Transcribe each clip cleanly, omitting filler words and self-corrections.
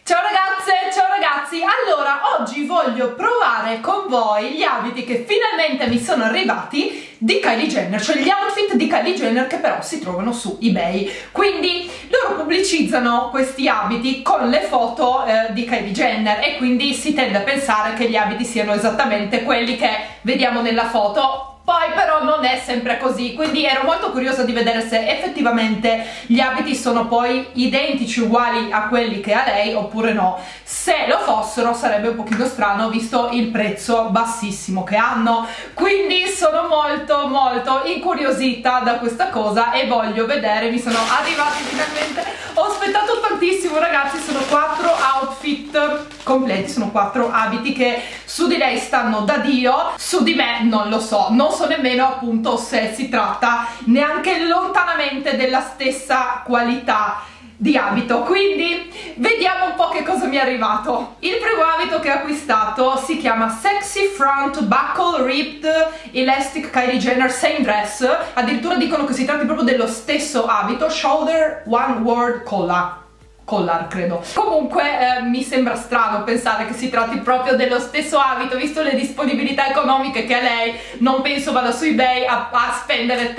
Ciao ragazze, ciao ragazzi! Allora, oggi voglio provare con voi gli abiti che finalmente mi sono arrivati di Kylie Jenner, cioè gli outfit di Kylie Jenner che però si trovano su eBay. Quindi loro pubblicizzano questi abiti con le foto di Kylie Jenner e quindi si tende a pensare che gli abiti siano esattamente quelli che vediamo nella foto. Poi però non è sempre così, quindi ero molto curiosa di vedere se effettivamente gli abiti sono poi identici, uguali a quelli che ha lei oppure no. Se lo fossero sarebbe un pochino strano visto il prezzo bassissimo che hanno, quindi sono molto incuriosita da questa cosa e voglio vedere. Mi sono arrivati finalmente, ho aspettato tantissimo ragazzi, sono 4 outfit completi, sono 4 abiti che su di lei stanno da Dio, su di me non lo so, non so nemmeno appunto se si tratta neanche lontanamente della stessa qualità di abito, quindi vediamo un po' che cosa mi è arrivato. Il primo abito che ho acquistato si chiama Sexy Front Buckle Ripped Elastic Kylie Jenner Same Dress, addirittura dicono che si tratti proprio dello stesso abito, Shoulder One Word Collar credo. Comunque mi sembra strano pensare che si tratti proprio dello stesso abito, visto le disponibilità economiche che ha lei. Non penso vada su eBay a spendere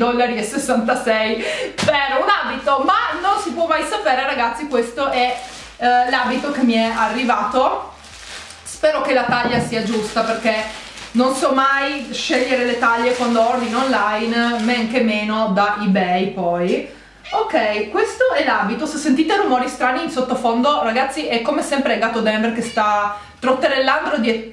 $13,66 per un abito, ma non si può mai sapere ragazzi. Questo è l'abito che mi è arrivato. Spero che la taglia sia giusta, perché non so mai scegliere le taglie quando ordino online, men che meno da eBay poi. Ok, questo è l'abito. Se sentite rumori strani in sottofondo ragazzi è come sempre Gato Denver che sta trotterellando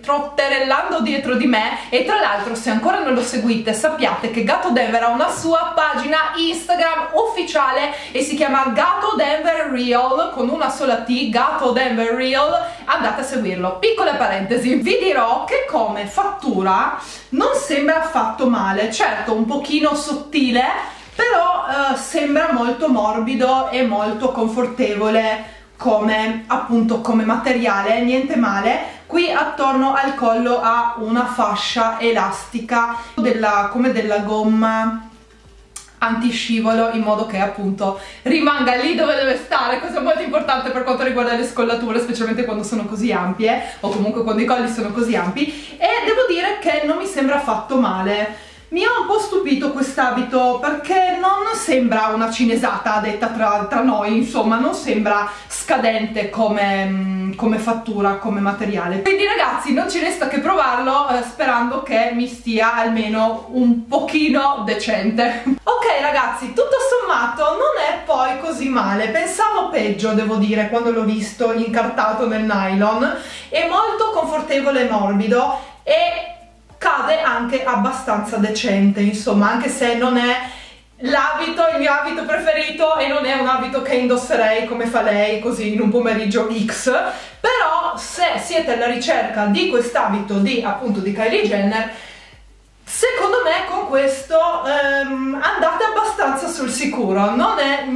dietro di me. E tra l'altro, se ancora non lo seguite, sappiate che Gato Denver ha una sua pagina Instagram ufficiale e si chiama Gato Denver Real, con una sola T, Gato Denver Real. Andate a seguirlo. Piccola parentesi, vi dirò che come fattura non sembra affatto male, certo un pochino sottile, però sembra molto morbido e molto confortevole come appunto come materiale, niente male. Qui attorno al collo ha una fascia elastica come della gomma antiscivolo, in modo che appunto rimanga lì dove deve stare. Questo è molto importante per quanto riguarda le scollature, specialmente quando sono così ampie o comunque quando i colli sono così ampi, e devo dire che non mi sembra affatto male. Mi ha un po' stupito quest'abito perché non sembra una cinesata, detta tra noi, insomma non sembra scadente come fattura, come materiale. Quindi ragazzi non ci resta che provarlo, sperando che mi stia almeno un pochino decente. Ok ragazzi, tutto sommato non è poi così male, pensavo peggio devo dire quando l'ho visto incartato nel nylon. È molto confortevole e morbido e cade anche abbastanza decente, insomma, anche se non è il mio abito preferito e non è un abito che indosserei come fa lei così in un pomeriggio X, però se siete alla ricerca di quest'abito appunto di Kylie Jenner, secondo me con questo andate abbastanza sul sicuro, non è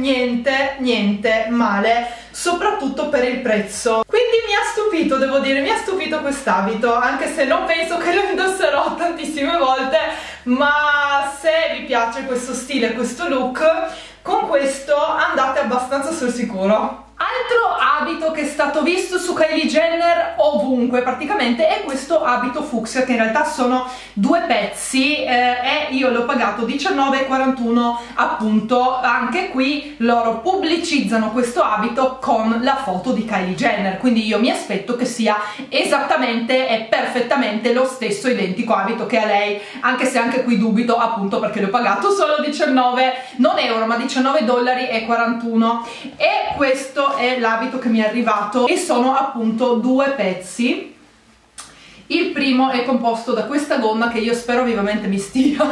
niente male, soprattutto per il prezzo. Quindi mi ha stupito, devo dire, mi ha stupito quest'abito, anche se non penso che lo indosserò tantissime volte, ma se vi piace questo stile, questo look, con questo andate abbastanza sul sicuro. Altro abito che è stato visto su Kylie Jenner ovunque praticamente è questo abito fucsia, che in realtà sono 2 pezzi e io l'ho pagato $19,41 appunto. Anche qui loro pubblicizzano questo abito con la foto di Kylie Jenner, quindi io mi aspetto che sia esattamente e perfettamente lo stesso identico abito che ha lei, anche se anche qui dubito appunto perché l'ho pagato solo 19, non euro ma $19,41. E questo è l'abito che mi è arrivato e sono appunto 2 pezzi. Il primo è composto da questa gonna che io spero vivamente mi stia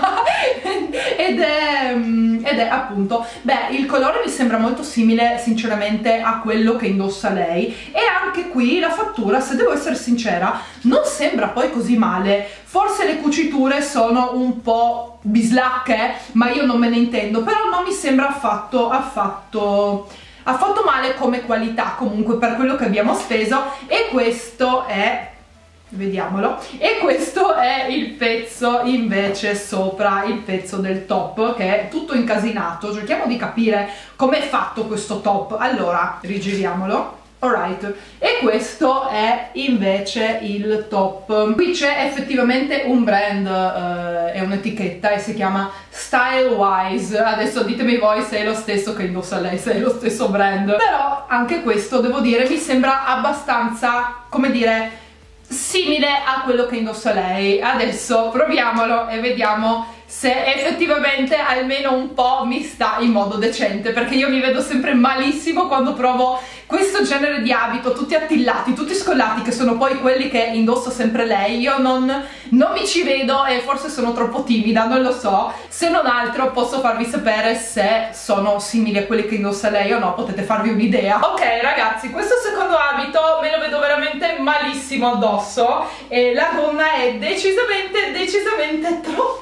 ed è appunto, beh, il colore mi sembra molto simile sinceramente a quello che indossa lei, e anche qui la fattura, se devo essere sincera, non sembra poi così male. Forse le cuciture sono un po' bislacche, ma io non me ne intendo, però non mi sembra affatto male come qualità comunque per quello che abbiamo speso. E questo è, vediamolo, e questo è il pezzo invece sopra, il pezzo del top, che è tutto incasinato. Cerchiamo di capire com'è fatto questo top. Allora, rigiriamolo. alright, e questo è invece il top. Qui c'è effettivamente un brand, è un'etichetta e si chiama Stylewise. Adesso ditemi voi se è lo stesso che indossa lei, se è lo stesso brand, però anche questo devo dire mi sembra abbastanza, come dire, simile a quello che indossa lei. Adesso proviamolo e vediamo se effettivamente almeno un po' mi sta in modo decente, perché io mi vedo sempre malissimo quando provo questo genere di abito, tutti attillati, tutti scollati, che sono poi quelli che indossa sempre lei. Io non mi ci vedo e forse sono troppo timida, non lo so. Se non altro posso farvi sapere se sono simili a quelli che indossa lei o no, potete farvi un'idea. Ok ragazzi, questo secondo abito me lo vedo veramente malissimo addosso e la gonna è decisamente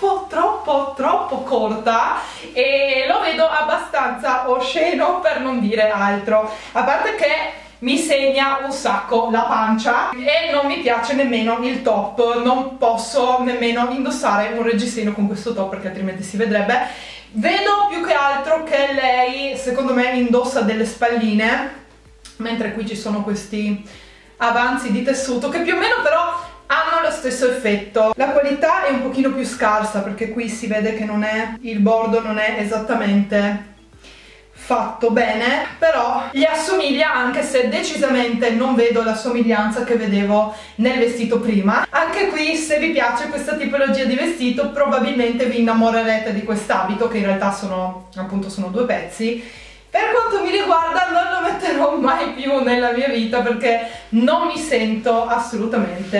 troppo corta e lo vedo abbastanza osceno, per non dire altro, a parte che mi segna un sacco la pancia e non mi piace nemmeno il top. Non posso nemmeno indossare un reggiseno con questo top perché altrimenti si vedrebbe. Vedo più che altro che lei secondo me indossa delle spalline, mentre qui ci sono questi avanzi di tessuto che più o meno però hanno lo stesso effetto. La qualità è un pochino più scarsa perché qui si vede che non è, il bordo non è esattamente fatto bene, però gli assomiglia, anche se decisamente non vedo la somiglianza che vedevo nel vestito prima. Anche qui, se vi piace questa tipologia di vestito, probabilmente vi innamorerete di quest'abito, che in realtà sono appunto due pezzi. Per quanto mi riguarda non lo metterò mai più nella mia vita perché non mi sento assolutamente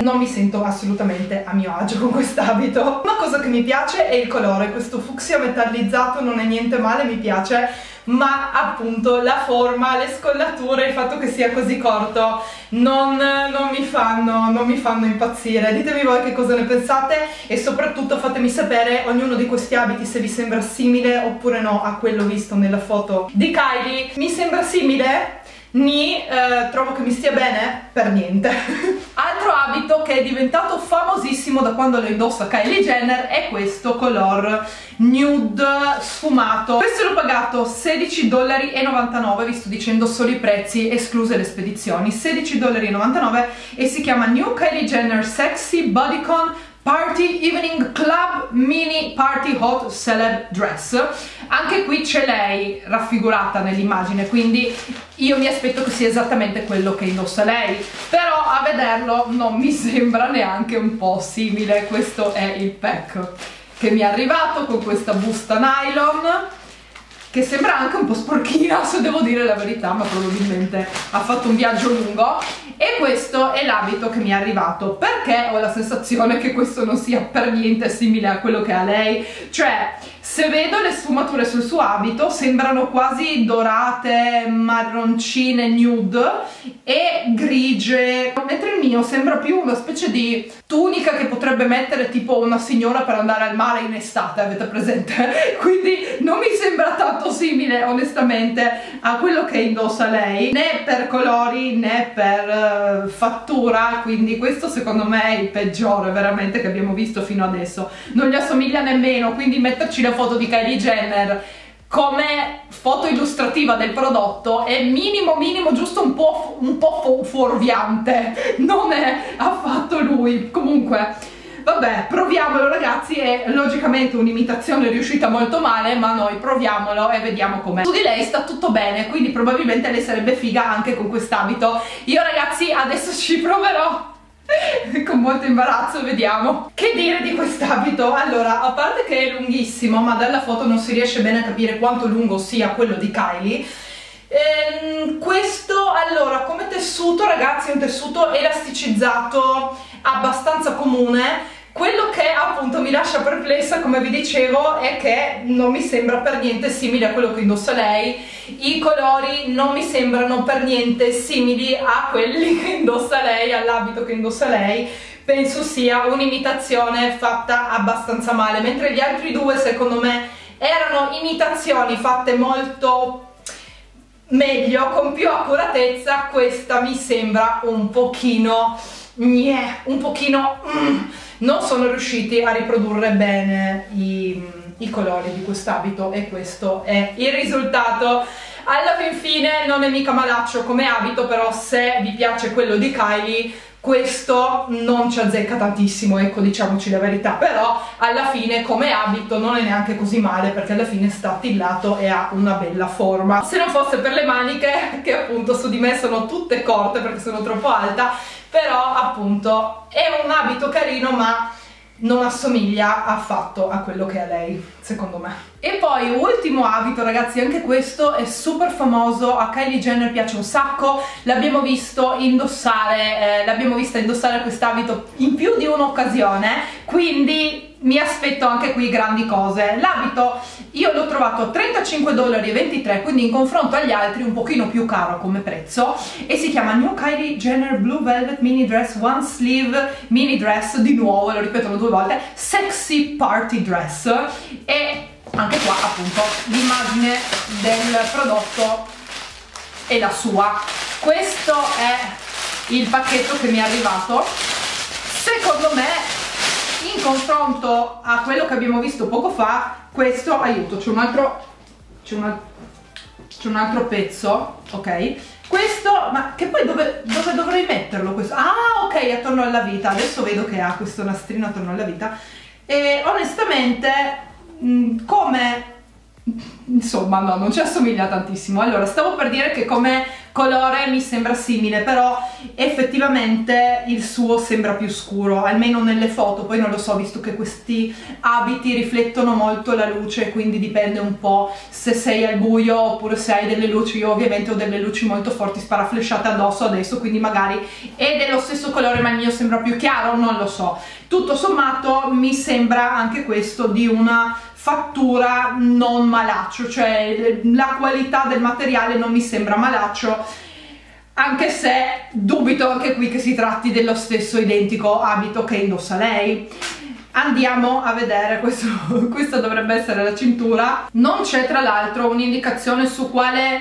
a mio agio con quest'abito. Una cosa che mi piace è il colore, questo fucsia metallizzato non è niente male, mi piace, ma appunto la forma, le scollature, il fatto che sia così corto non mi fanno impazzire. Ditemi voi che cosa ne pensate e soprattutto fatemi sapere ognuno di questi abiti se vi sembra simile oppure no a quello visto nella foto di Kylie. Mi sembra simile? Trovo che mi stia bene? Per niente. Altro abito che è diventato famosissimo da quando lo indossa Kylie Jenner è questo color nude sfumato. Questo l'ho pagato $16,99, vi sto dicendo solo i prezzi escluse le spedizioni, $16,99, e si chiama New Kylie Jenner Sexy Bodycon Party Evening Club Mini Party Hot Celeb Dress. Anche qui c'è lei raffigurata nell'immagine, quindi io mi aspetto che sia esattamente quello che indossa lei, però a vederlo non mi sembra neanche un po' simile. Questo è il pack che mi è arrivato con questa busta nylon che sembra anche un po' sporchina, se devo dire la verità, ma probabilmente ha fatto un viaggio lungo. E questo è l'abito che mi è arrivato, perché ho la sensazione che questo non sia per niente simile a quello che ha lei. Cioè, se vedo le sfumature sul suo abito sembrano quasi dorate, marroncine, nude e grigie, mentre il mio sembra più una specie di tunica che potrebbe mettere tipo una signora per andare al mare in estate, avete presente? Quindi non mi sembra tanto simile onestamente a quello che indossa lei, né per colori né per fattura, quindi questo secondo me è il peggiore veramente che abbiamo visto fino adesso. Non gli assomiglia nemmeno, quindi metterci la foto di Kylie Jenner come foto illustrativa del prodotto è minimo giusto un po' fuorviante, non è affatto lui. Comunque vabbè, proviamolo ragazzi, è logicamente un'imitazione riuscita molto male, ma noi proviamolo e vediamo com'è. Su di lei sta tutto bene, quindi probabilmente lei sarebbe figa anche con quest'abito. Io ragazzi adesso ci proverò con molto imbarazzo, vediamo. Che dire di quest'abito? Allora, a parte che è lunghissimo, ma dalla foto non si riesce bene a capire quanto lungo sia quello di Kylie. Questo, allora, come tessuto ragazzi è un tessuto elasticizzato abbastanza comune. Quello che appunto mi lascia perplessa, come vi dicevo, è che non mi sembra per niente simile a quello che indossa lei. I colori non mi sembrano per niente simili a quelli che indossa lei, all'abito che indossa lei. Penso sia un'imitazione fatta abbastanza male, mentre gli altri due secondo me erano imitazioni fatte molto meglio, con più accuratezza. Questa mi sembra un pochino non sono riusciti a riprodurre bene i colori di quest'abito e questo è il risultato. alla fin fine non è mica malaccio come abito, però se vi piace quello di Kylie questo non ci azzecca tantissimo, ecco, diciamoci la verità, però alla fine come abito non è neanche così male, perché alla fine sta attillato e ha una bella forma. Se non fosse per le maniche, che appunto su di me sono tutte corte perché sono troppo alta, però appunto è un abito carino, ma non assomiglia affatto a quello che è lei, secondo me. E poi ultimo abito, ragazzi, anche questo è super famoso, a Kylie Jenner piace un sacco, l'abbiamo visto indossare, quest'abito in più di un'occasione, quindi mi aspetto anche qui grandi cose. L'abito io l'ho trovato a $35,23, quindi in confronto agli altri un pochino più caro come prezzo, e si chiama New Kylie Jenner Blue Velvet Mini Dress One Sleeve Mini Dress, di nuovo, lo ripetono 2 volte, Sexy Party Dress, e anche qua appunto l'immagine del prodotto è la sua. Questo è il pacchetto che mi è arrivato. Secondo me, in confronto a quello che abbiamo visto poco fa, questo, aiuto, c'è un altro pezzo, ok? Questo, ma che poi dove dovrei metterlo questo? Ah, ok, attorno alla vita, adesso vedo che ha questo nastrino attorno alla vita, e onestamente come, insomma no, non ci assomiglia tantissimo. Allora, stavo per dire che come colore mi sembra simile, però effettivamente il suo sembra più scuro, almeno nelle foto, poi non lo so, visto che questi abiti riflettono molto la luce, quindi dipende un po' se sei al buio oppure se hai delle luci. Io ovviamente ho delle luci molto forti sparaflesciate addosso adesso, quindi magari è dello stesso colore ma il mio sembra più chiaro, non lo so. Tutto sommato mi sembra anche questo di una fattura non malaccio, cioè la qualità del materiale non mi sembra malaccio, anche se dubito anche qui che si tratti dello stesso identico abito che indossa lei. Andiamo a vedere, questa dovrebbe essere la cintura. Non c'è tra l'altro un'indicazione su quale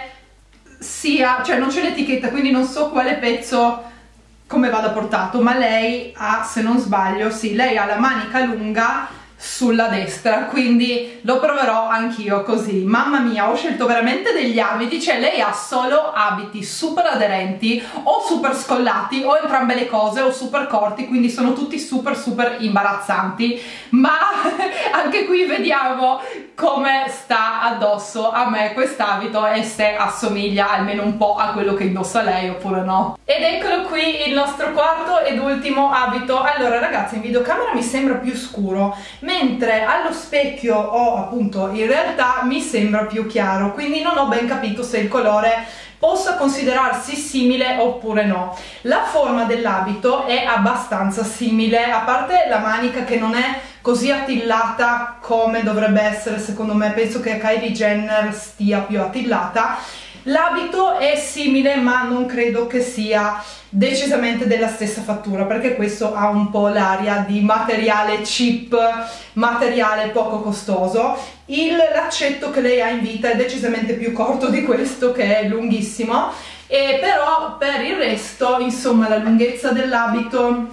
sia, cioè non c'è l'etichetta, quindi non so quale pezzo come vada portato, ma lei ha, se non sbaglio, sì, lei ha la manica lunga sulla destra, quindi lo proverò anch'io così. Mamma mia, ho scelto veramente degli abiti, cioè lei ha solo abiti super aderenti o super scollati o entrambe le cose, o super corti, quindi sono tutti super imbarazzanti, ma anche qui vediamo come sta addosso a me quest'abito e se assomiglia almeno un po' a quello che indossa lei oppure no. Ed eccolo qui il nostro quarto ed ultimo abito. Allora ragazzi, in videocamera mi sembra più scuro, mentre allo specchio o appunto in realtà mi sembra più chiaro, quindi non ho ben capito se il colore possa considerarsi simile oppure no. La forma dell'abito è abbastanza simile, a parte la manica che non è così attillata come dovrebbe essere secondo me, penso che Kylie Jenner stia più attillata. L'abito è simile ma non credo che sia decisamente della stessa fattura, perché questo ha un po' l'aria di materiale cheap, materiale poco costoso. L'accetto che lei ha in vita è decisamente più corto di questo che è lunghissimo, e però per il resto, insomma, la lunghezza dell'abito,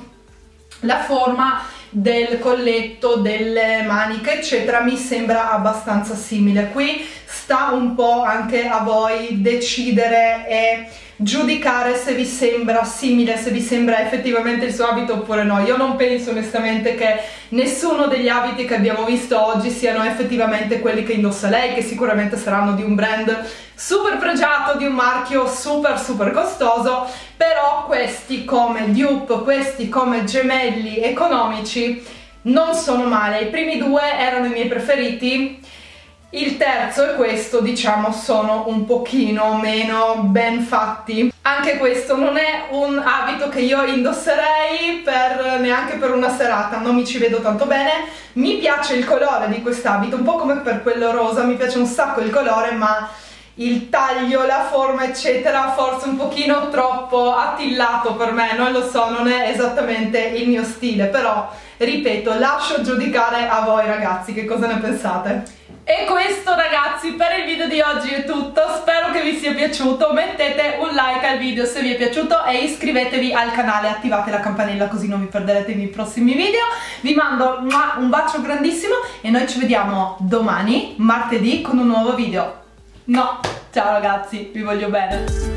la forma del colletto, delle maniche eccetera mi sembra abbastanza simile. Qui sta un po' anche a voi decidere e giudicare se vi sembra simile, se vi sembra effettivamente il suo abito oppure no. Io non penso onestamente che nessuno degli abiti che abbiamo visto oggi siano effettivamente quelli che indossa lei, che sicuramente saranno di un brand super pregiato, di un marchio super costoso, però questi come dupe, questi come gemelli economici non sono male. I primi due erano i miei preferiti, il terzo e questo, diciamo, sono un pochino meno ben fatti. Anche questo non è un abito che io indosserei neanche per una serata, non mi ci vedo tanto bene. Mi piace il colore di quest'abito, un po' come per quello rosa, mi piace un sacco il colore, ma il taglio, la forma eccetera forse un pochino troppo attillato per me, non lo so, non è esattamente il mio stile, però ripeto, lascio giudicare a voi ragazzi che cosa ne pensate. E questo ragazzi per il video di oggi è tutto, spero che vi sia piaciuto, mettete un like al video se vi è piaciuto e iscrivetevi al canale, attivate la campanella così non vi perderete i miei prossimi video. Vi mando un bacio grandissimo e noi ci vediamo domani, martedì, con un nuovo video. No! Ciao ragazzi, vi voglio bene.